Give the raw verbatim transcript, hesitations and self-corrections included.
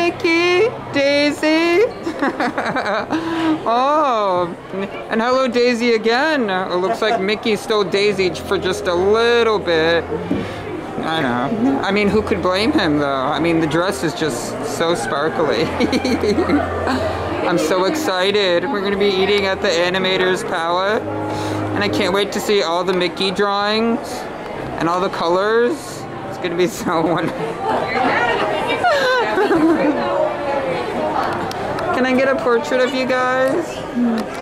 Mickey, Daisy. Oh, and hello Daisy again. It looks like Mickey stole Daisy for just a little bit. I know. I mean, who could blame him though? I mean, the dress is just so sparkly. I'm so excited. We're gonna be eating at the Animator's Palette. And I can't wait to see all the Mickey drawings and all the colors. It's gonna be so wonderful. Can I get a portrait of you guys?